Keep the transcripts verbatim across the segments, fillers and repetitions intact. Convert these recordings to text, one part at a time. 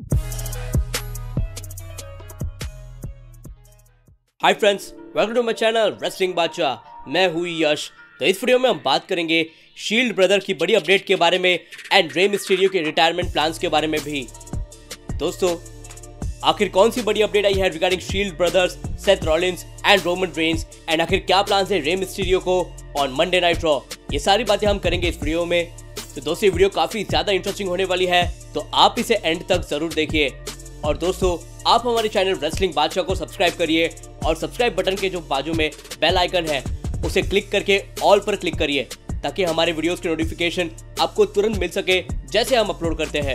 Hi friends, welcome to my channel wrestling Badshah. मैं हूँ यश। तो इस वीडियो में हम बात करेंगे शील्ड ब्रदर की बड़ी अपडेट के बारे में एंड रे मिस्टीरियो के रिटायरमेंट प्लान्स के बारे में भी। दोस्तों, आखिर कौन सी बड़ी अपडेट आई है regarding Shield brothers, Seth Rollins and Roman Reigns, and आखिर क्या प्लान्स है रे मिस्टीरियो को ऑन मंडे नाइट रॉ, ये सारी बातें हम करेंगे इस वीडियो में। तो दोस्तों, ये वीडियो काफी ज्यादा इंटरेस्टिंग होने वाली है, तो आप इसे एंड तक जरूर देखिए। और दोस्तों, आप हमारे चैनल रेसलिंग बादशाह को सब्सक्राइब करिए और सब्सक्राइब बटन के जो बाजू में बेल आइकन है उसे क्लिक करके ऑल पर क्लिक करिए, ताकि हमारे वीडियोस की नोटिफिकेशन आपको तुरंत मिल सके जैसे हम अपलोड करते हैं।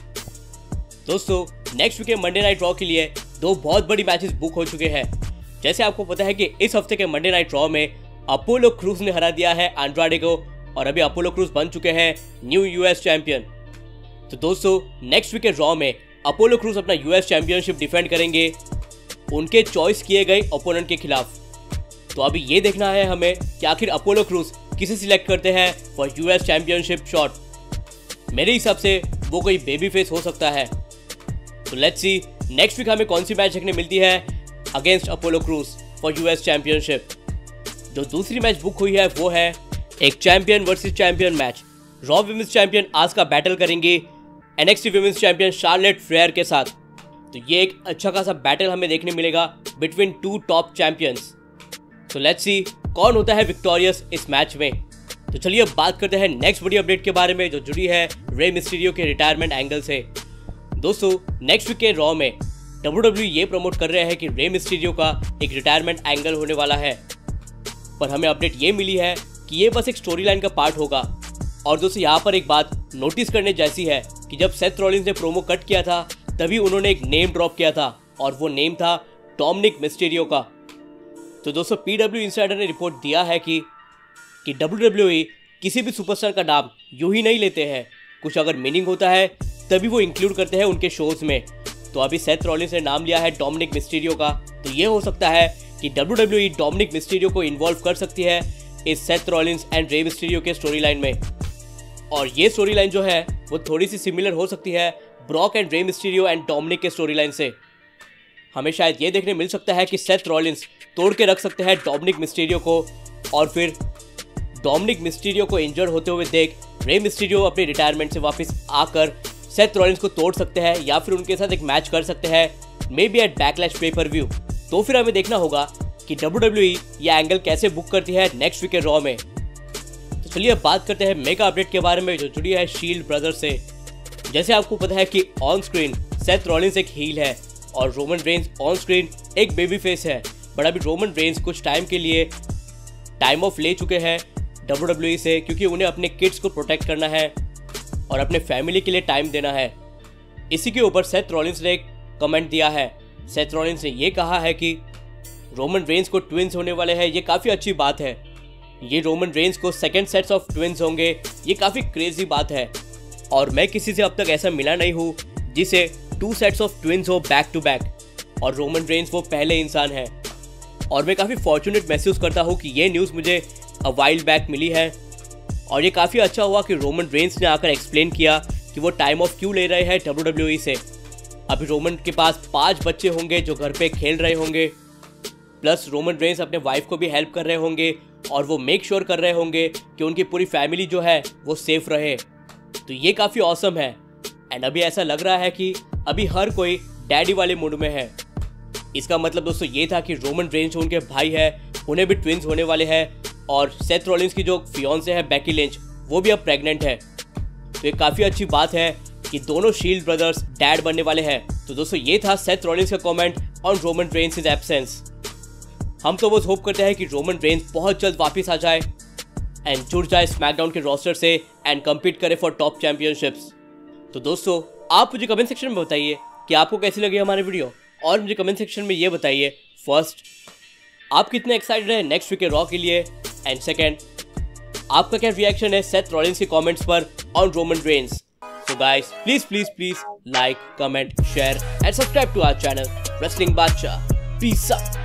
दोस्तों, नेक्स्ट वीक के मंडे नाइट रॉ के लिए दो बहुत बड़ी मैचेस बुक हो चुके हैं। जैसे आपको पता है कि इस हफ्ते के मंडे नाइट रॉ में अपोलो क्रूज ने हरा दिया है एंड्राडे को, और अभी अपोलो क्रूज बन चुके हैं न्यू यूएस चैंपियन। तो दोस्तों, नेक्स्ट वीक के रॉ में अपोलो क्रूज अपना यूएस चैंपियनशिप डिफेंड करेंगे उनके चॉइस किए गए ओपोनेंट के खिलाफ। तो अभी ये देखना है हमें कि आखिर अपोलो क्रूज किसे सिलेक्ट करते हैं फॉर यूएस चैंपियनशिप शॉट। मेरे हिसाब से वो कोई बेबी फेस हो सकता है। तो लेट्स सी नेक्स्ट वीक हमें कौन सी मैच देखने मिलती है against Apollo Crews for US championship. जो दूसरी मैच बुक हुई है वो है एक champion versus champion match. Raw women's champion Asuka battle करेंगी NXT women's champion Charlotte Flair के साथ। तो ये एक अच्छा खासा बैटल हमें देखने मिलेगा बिटवीन टू टॉप चैंपियंस। तो लेट्स सी कौन होता है विक्टोरियस इस मैच में। तो चलिए अब बात करते हैं नेक्स्ट बड़ी अपडेट के बारे में, जो जुड़ी है रे मिस्टीरियो के रिटायरमेंट एंगल से। दोस्तों, नेक्स्ट वीक के रॉ में डब्ल्यू डब्ल्यू ये प्रमोट कर रहे हैं कि रे मिस्टीरियो का एक रिटायरमेंट एंगल होने वाला है, पर हमें अपडेट ये मिली है कि ये बस एक स्टोरी लाइन का पार्ट होगा। और दोस्तों, यहाँ पर एक बात नोटिस करने जैसी है कि जब सेथ रॉलिंस ने प्रोमो कट किया था तभी उन्होंने एक नेम ड्रॉप किया था, और वो नेम था डोमिनिक मिस्टीरियो का। तो दोस्तों, पीडब्ल्यू इनसाइडर ने रिपोर्ट दिया है कि कि डब्ल्यू डब्ल्यू ई किसी भी सुपरस्टार का नाम यूं ही नहीं लेते हैं, कुछ अगर मीनिंग होता है तभी वो इंक्लूड करते हैं उनके शोज में। तो अभी सेथ रॉलिंस ने नाम लिया है डोमिनिक मिस्टीरियो का, तो ये हो सकता है कि W W E Dominik Mysterio को इन्वॉल्व कर सकती है इस Seth Rollins and Rey Mysterio के स्टोरी लाइन में। और ये स्टोरी लाइन जो है वो थोड़ी सी सिमिलर हो सकती है Brock and Rey Mysterio and Dominik के स्टोरी लाइन से। हमें शायद ये देखने मिल सकता है कि सेथ रॉलिंस तोड़ के रख सकते हैं डोमिनिक मिस्टीरियो को, और फिर डोमिनिक मिस्टीरियो को इंजर्ड होते हुए देख रे मिस्टीरियो अपने रिटायरमेंट से वापस आकर सेथ रॉलिंस को तोड़ सकते हैं, या फिर उनके साथ एक मैच कर सकते हैं मे बी एट बैकलैश पे पर व्यू। तो फिर हमें देखना होगा कि डब्ल्यू डब्ल्यू ई यह एंगल कैसे बुक करती है नेक्स्ट वीक के रॉ में। तो चलिए अब बात करते हैं मेगा अपडेट के बारे में, जो जुड़ी है शील्ड ब्रदर से। जैसे आपको पता है कि ऑन स्क्रीन सेथ रॉलिंस एक हील है और रोमन रेंस ऑन स्क्रीन एक बेबी फेस है, बट अभी रोमन रेंस कुछ टाइम के लिए टाइम ऑफ ले चुके हैं डब्ल्यू डब्ल्यू ई से, क्योंकि उन्हें अपने किड्स को प्रोटेक्ट करना है और अपने फैमिली के लिए टाइम देना है। इसी के ऊपर सेथ रॉलिंस ने एक कमेंट दिया है। सेथ रॉलिंस ने ये कहा है कि रोमन रेंस को ट्विंस होने वाले हैं, ये काफ़ी अच्छी बात है। ये रोमन रेंस को सेकेंड सेट्स ऑफ ट्विंस होंगे, ये काफ़ी क्रेजी बात है, और मैं किसी से अब तक ऐसा मिला नहीं हूँ जिसे टू सेट्स ऑफ ट्विंस हो बैक टू बैक, और रोमन रेंस वो पहले इंसान है। और मैं काफ़ी फॉर्चुनेट महसूस करता हूँ कि ये न्यूज़ मुझे अ वाइल बैक मिली है, और ये काफ़ी अच्छा हुआ कि रोमन रेंस ने आकर एक्सप्लेन किया कि वो टाइम ऑफ क्यों ले रहे हैं डब्ल्यू डब्ल्यू ई से। अभी रोमन के पास पाँच बच्चे होंगे जो घर पे खेल रहे होंगे, प्लस रोमन रेंस अपने वाइफ को भी हेल्प कर रहे होंगे, और वो मेक श्योर कर रहे होंगे कि उनकी पूरी फैमिली जो है वो सेफ रहे। तो ये काफ़ी ऑसम है। एंड अभी ऐसा लग रहा है कि अभी हर कोई डैडी वाले मूड में है। इसका मतलब दोस्तों ये था कि रोमन रेंस जो उनके भाई है उन्हें भी ट्विंस होने वाले हैं, और सेथ रॉलिंस की जो फियांसे है बेकी लिंच वो भी अब प्रेग्नेंट है। तो ये काफ़ी अच्छी बात है कि दोनों शील्ड ब्रदर्स डैड बनने वाले हैं। तो दोस्तों, ये था सेथ रॉलिंस का comment on Roman Reigns is absence. हम तो बस होप करते हैं कि रोमन रेंस बहुत जल्द वापस आ जाए एंड जुड़ जाए स्मैकडाउन के रोस्टर से एंड कम्पीट करे फॉर टॉप चैंपियनशिप्स। तो दोस्तों, आप मुझे कमेंट सेक्शन में बताइए कि आपको कैसी लगी हमारी वीडियो, और मुझे कमेंट सेक्शन में ये बताइए फर्स्ट आप कितने एक्साइटेड हैं नेक्स्ट वीक के रॉ के लिए, एंड सेकेंड आपका क्या रिएक्शन है सेथ रॉलिंस के कमेंट्स पर on Roman Reigns. So guys, please please please like, comment, share and subscribe to our channel wrestling Badshah. Peace out.